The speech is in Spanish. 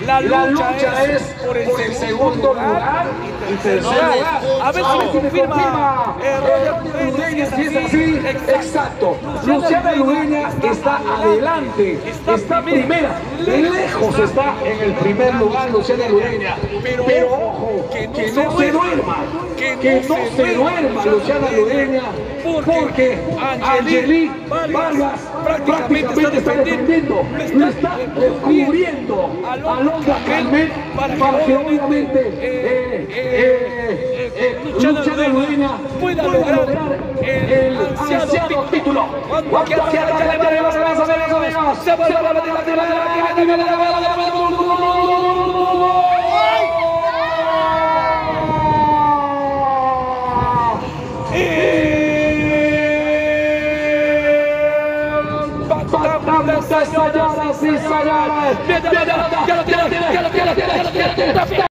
La lucha es por el segundo lugar y tercer lugar. A ver si me confirma Roger Ludeña, si es así, exacto. Luciana Ludeña está adelante, está primera, lejos está en el primer lugar Luciana Ludeña. Pero ojo, que no se duerma, Luciana Ludeña, porque Angelique Vargas prácticamente está defendiendo, lo está cubriendo a Londra Carmen para que obviamente Luciana Ludeña pueda lograr el ansiado título. Señoras y señores,